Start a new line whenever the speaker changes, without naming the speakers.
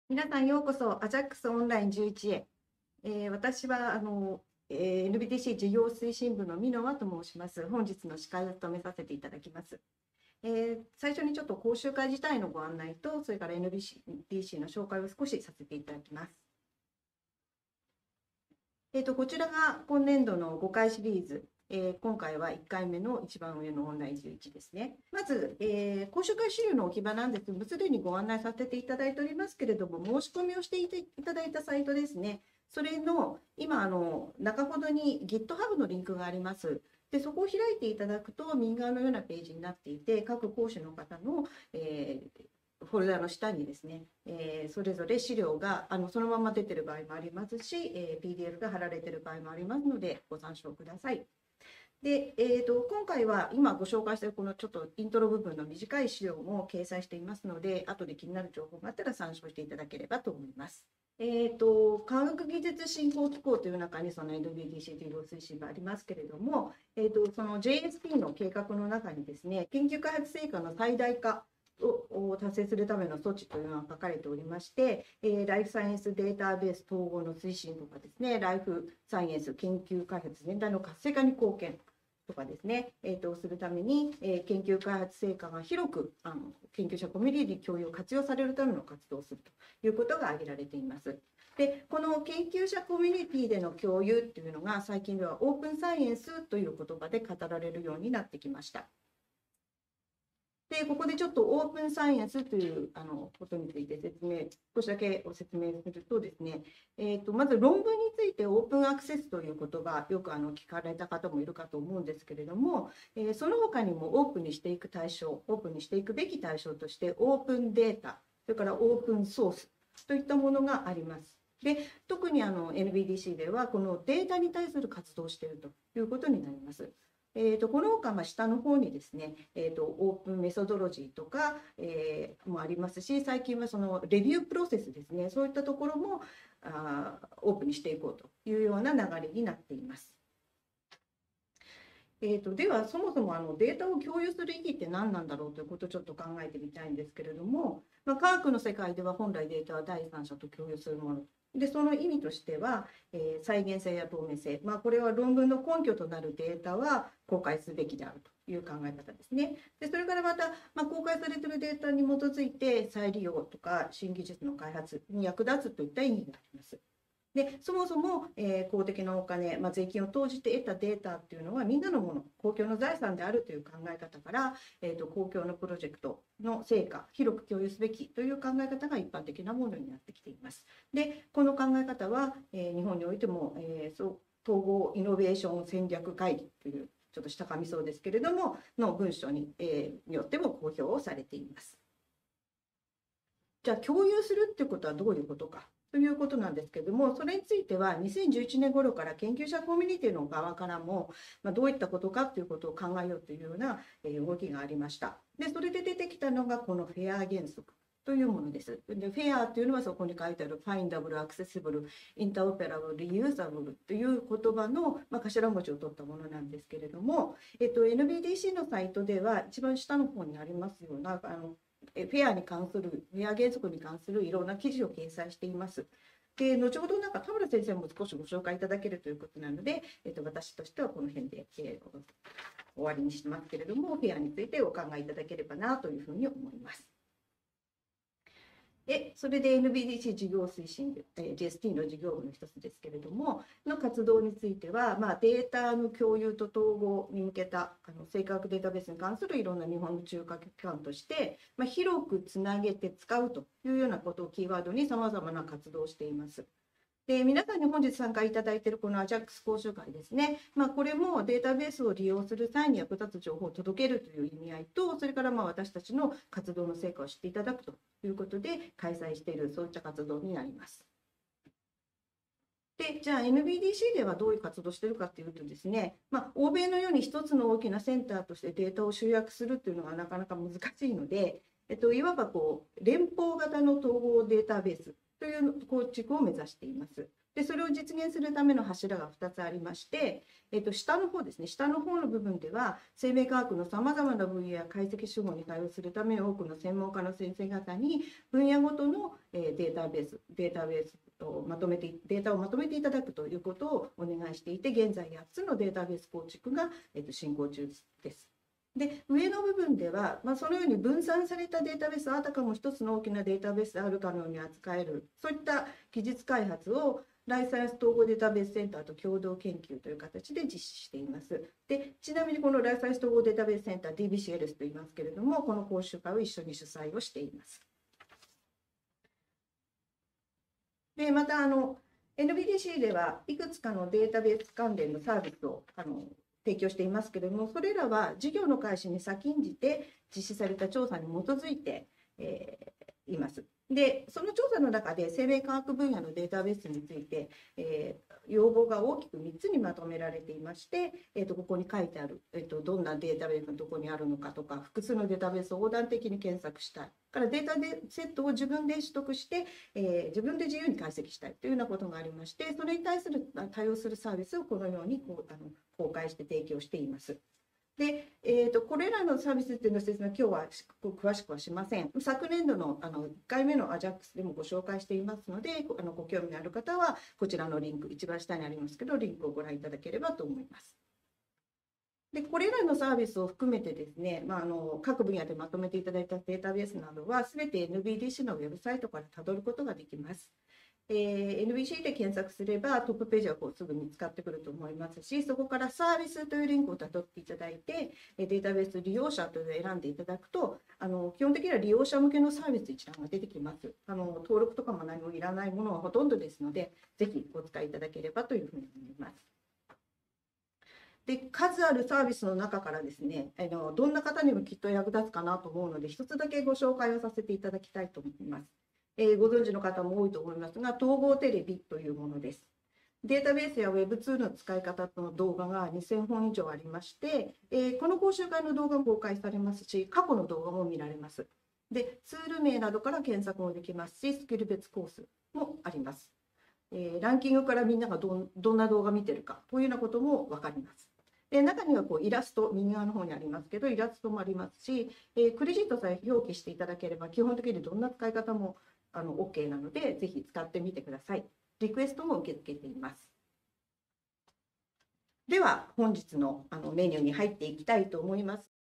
皆さんようこそ AJAX オンライン11へ。私はNBTC 事業推進部の箕輪と申します。本日の司会を務めさせていただきます。最初にちょっと講習会自体のご案内と、それから NBTC の紹介を少しさせていただきます。こちらが今年度の5回シリーズ。今回は1回目の一番上のオンライン11ですね。まず、講習会資料の置き場なんですが、すでにご案内させていただいておりますけれども、申し込みをしていただいたサイトですね。それの今中ほどに GitHub のリンクがあります。で、そこを開いていただくと、右側のようなページになっていて、各講師の方の、フォルダの下にですね、それぞれ資料がそのまま出てる場合もありますし、PDF が貼られてる場合もありますので、ご参照ください。で、今回は今ご紹介しているこのちょっとイントロ部分の短い資料も掲載していますので、後で気になる情報があったら参照していただければと思います。科学技術振興機構という中にその NBTC 事業推進部ありますけれども、その JSP の計画の中にですね、研究開発成果の最大化を達成するための措置というのが書かれておりまして、ライフサイエンスデータベース統合の推進とかですね、ライフサイエンス研究開発全体の活性化に貢献とかですね、するために、研究開発成果が広く研究者コミュニティ共有を活用されるための活動をするということが挙げられています。で、この研究者コミュニティでの共有っていうのが最近ではオープンサイエンスという言葉で語られるようになってきました。で、ここでちょっとオープンサイエンスということについて少しだけご説明するとですね、まず論文についてオープンアクセスという言葉、よく聞かれた方もいるかと思うんですけれども、その他にもオープンにしていく対象、オープンにしていくべき対象として、オープンデータ、それからオープンソースといったものがあります。で、特にNBDC では、このデータに対する活動をしているということになります。この他下の方にですね、オープンメソドロジーとか、もありますし、最近はそのレビュープロセスですね、そういったところもオープンにしていこうというような流れになっています。では、そもそもデータを共有する意義って何なんだろうということをちょっと考えてみたいんですけれども、科学の世界では本来データは第三者と共有するもので、その意味としては、再現性や透明性、これは論文の根拠となるデータは公開すべきであるという考え方ですね。で、それからまた、公開されているデータに基づいて再利用とか新技術の開発に役立つといった意味があります。で、そもそも、公的なお金、税金を投じて得たデータっていうのはみんなのもの、公共の財産であるという考え方から、公共のプロジェクトの成果、広く共有すべきという考え方が一般的なものになってきています。で、この考え方は、日本においても、統合イノベーション戦略会議という、ちょっとした噛みそうですけれども、の文書によっても公表をされています。じゃあ、共有するっていうことはどういうことか。ということなんですけれども、それについては2011年頃から研究者コミュニティの側からも、どういったことかということを考えようというような動きがありました。で、それで出てきたのがこのフェア原則というものです。で、フェアというのはそこに書いてあるファインダブル、アクセシブル、インターオペラブル、リユーザブルという言葉の、頭文字を取ったものなんですけれども、NBDC のサイトでは一番下の方にありますようなフェア原則に関するいろんな記事を掲載しています。で、後ほど田村先生も少しご紹介いただけるということなので、私としてはこの辺で、終わりにしてますけれども、フェアについてお考えいただければなというふうに思います。それで NBDC 事業推進部、JST の事業部の一つですけれども、の活動については、データの共有と統合に向けた生化学データベースに関するいろんな日本の中核機関として、広くつなげて使うというようなことをキーワードにさまざまな活動をしています。で、皆さんに本日参加いただいているこの AJAX 講習会ですね、これもデータベースを利用する際に役立つ情報を届けるという意味合いと、それから私たちの活動の成果を知っていただくということで開催している、そういった活動になります。で、じゃあ NBDC ではどういう活動をしているかというとですね、欧米のように一つの大きなセンターとしてデータを集約するというのはなかなか難しいので、いわば連邦型の統合データベースという構築を目指しています。 で、それを実現するための柱が2つありまして、下の方ですね、下の方の部分では、生命科学のさまざまな分野や解析手法に対応するため、多くの専門家の先生方に、分野ごとのデータベースをまとめていただくということをお願いしていて、現在8つのデータベース構築が進行中です。で、上の部分では、そのように分散されたデータベース、あたかも一つの大きなデータベースであるかのように扱える、そういった技術開発をライフサイエンス統合データベースセンターと共同研究という形で実施しています。で、ちなみにこのライフサイエンス統合データベースセンター、DBCLS と言いますけれども、この講習会を一緒に主催をしています。で、またNBDC ではいくつかのデータベース関連のサービスを提供していますけれども、それらは事業の開始に先んじて実施された調査に基づいて、います。で、その調査の中で生命科学分野のデータベースについて、要望が大きく3つにまとめられていまして、ここに書いてある、どんなデータベースのどこにあるのかとか、複数のデータベースを横断的に検索したい。からデータセットを自分で取得して、自分で自由に解析したいというようなことがありまして、それに対応するサービスをこのように公開して提供しています。で、これらのサービスっていうの説明は今日は詳しくはしません。昨年度の1回目の AJAX でもご紹介していますので、ご興味のある方はこちらのリンク、一番下にありますけど、リンクをご覧いただければと思います。で、これらのサービスを含めてですね、各分野でまとめていただいたデータベースなどは、すべて NBDC のウェブサイトからたどることができます。NBC で検索すればトップページはすぐ見つかってくると思いますし、そこからサービスというリンクをたどっていただいて、データベース利用者というのを選んでいただくと、基本的には利用者向けのサービス一覧が出てきます。登録とかも何もいらないものはほとんどですので、ぜひお使いいただければというふうに思います。で、数あるサービスの中からですね、どんな方にもきっと役立つかなと思うので、一つだけご紹介をさせていただきたいと思います。ご存知の方も多いと思いますが、統合テレビというものです。データベースや Web ツールの使い方の動画が2000本以上ありまして、この講習会の動画も公開されますし、過去の動画も見られます。で、ツール名などから検索もできますし、スキル別コースもあります。ランキングからみんながどんな動画見てるかというようなことも分かります。で、中にはイラスト、右側の方にありますけど、イラストもありますし、クレジットさえ表記していただければ、基本的にどんな使い方もOK なので、ぜひ使ってみてください。リクエストも受け付けています。では、本日のメニューに入っていきたいと思います。